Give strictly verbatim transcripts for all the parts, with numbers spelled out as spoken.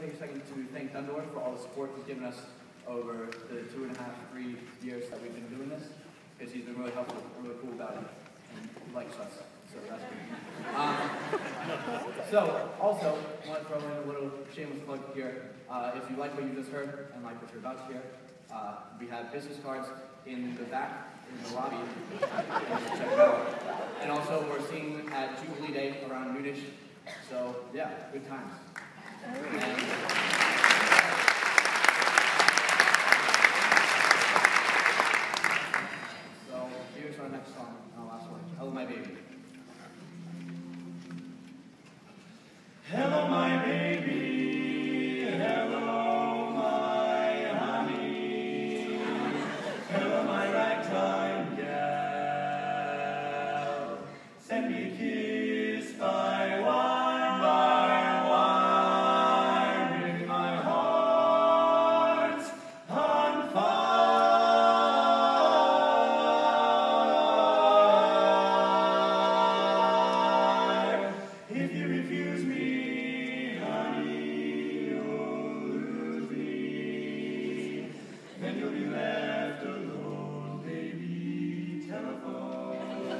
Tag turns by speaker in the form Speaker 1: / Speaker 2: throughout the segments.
Speaker 1: take a second to thank Dunbar for all the support he's given us over the two and a half, three years that we've been doing this, because he's been really helpful, really cool about it, and he likes us, so that's good. Um, so, also, I want to throw in a little shameless plug here. Uh, if you like what you just heard, and like what you're about to hear, uh, we have business cards in the back, in the lobby, check it out. And also, we're seeing at Jubilee Day around noonish, so yeah, good times. And, so here's our next song, our last one. Hello, my baby.
Speaker 2: Hello, my baby. Hello, my honey. Hello, my ragtime gal. Send me a kiss by wire, by wire. Bring my heart on fire. If you refuse me, then you'll be left alone, baby. Telephone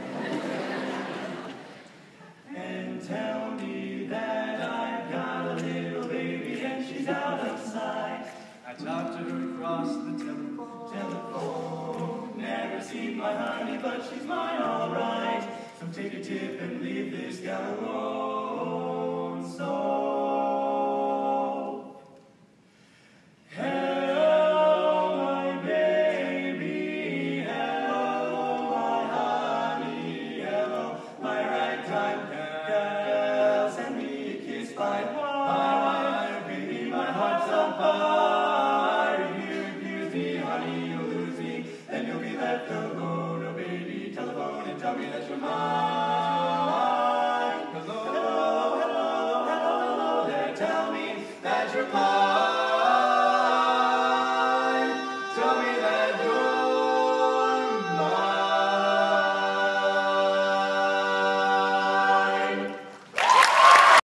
Speaker 2: and tell me that I've got a little baby and she's out of sight. I talked to her across the telephone. Telephone. Never seen my honey, but she's mine, all right. So take a tip and leave this gal alone. So. Tell me that you're mine. Hello, hello, hello, hello there. Tell me that you're mine.